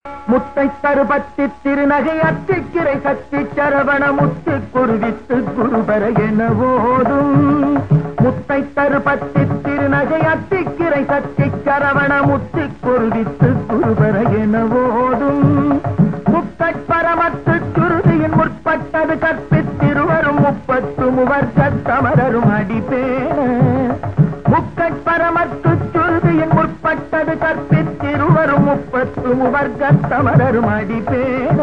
முத்தை தருபத்தி திருநகை அத்திக்கிரை சக்தி சரவண முத்து குருவித்து குருபர என ஓதும். முத்தை தருபத்தி திருநகை அத்திக்கிரை சக்தி சரவண முத்து குருவித்து குருபர என ஓதும். முக்கட்பரமத்து சுருதியின் முற்பட்டது கற்பித்திருவரும் 30 முவர்க்கத்தமரரும் அடிப்பேன. முக்கட்பரமத்து சுருதியின் முற்பட்டது கற்பித்திருவரும் 30 முவர்க்கத்தமரரும் அடிப்பேன.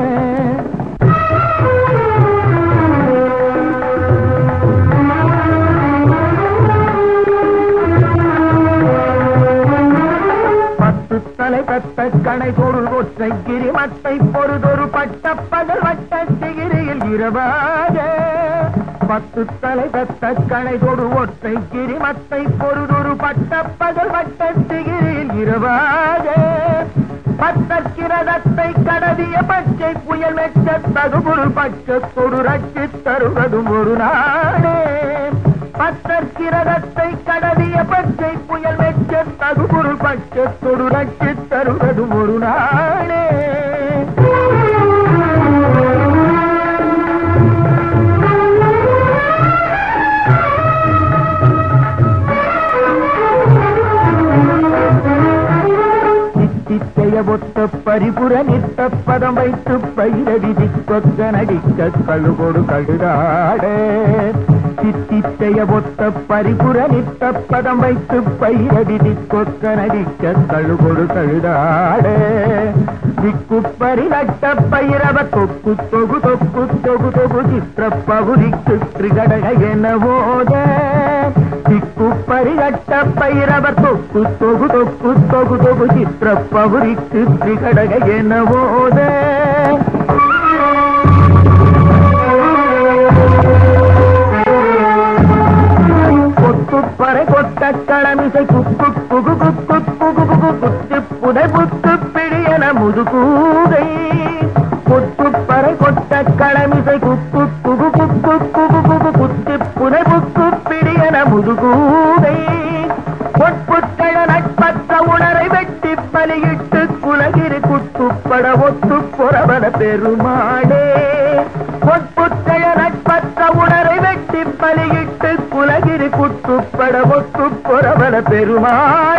தலை கத்த கணை பொருள் ஒற்றை கிரிமத்தை பொருதொரு பட்ட பகல் வட்ட சிகிரியில் இரவாக. 10 தலை கத்த கணை தொடு ஒற்றை கிரிமத்தை பொருதொரு பட்ட பகல் வட்ட சிகிரியில் இரவாக. பத்தக்கிரதத்தை கடவிய பச்சை புயல் மெச்ச தகுபொருள் பட்சத்தொடு ரட்சி தருவதும் ஒரு நாடே. பத்தற்கிரதத்தை கடவிய பச்சை புயல் மெச்ச தகுபொருள் பட்சத்தொடு ரட்சி தருவதும் ஒரு நாளே. ஒத்த பரிபுர நித்த பதம் வைத்து பயிரடி கொக்க நடிக்க கழுகொடு கழுதாட. சித்தித்தைய ஒத்த பரிபுர நித்த பதம் வைத்து பயிரடி கொக்க நடிக்க கழுகொடு கழுதாட. திக்குப்பரி நட்ட பயிரவ தொக்கு தொகு தொக்கு தொகு தொகு சித்திர பகுதிக்கு திரிகடக என ஓத. திக்குப்பரி நட்ட பயிரவ தொக்கு தொகு தொக்கு தொகு தொகு சித்திர பகுதிக்கு திரிகடக என ஓத. கொத்துப்பறை கொட்ட களமிசை குக்கு குகு குக்கு குகு குகு குத்து புதை புத்து பிடியன முதுகூகை. கொத்துப்பறை கொட்ட களமிசை குக்கு குகு குக்கு குகு குகு குத்து புதை புத்து பிடியன முதுகூகை. பொற்புத்தழ நட்பற்ற உணரை வெட்டி பலியிட்டு குலகிரி குத்துப்பட ஒத்து புறவன பெருமாடே. பொற்புத்தழ நட்பற்ற உணரை வெட்டி பலியிட்டு குலகிரி குத்துப்பட ஒத்து புறவன பெருமாள்.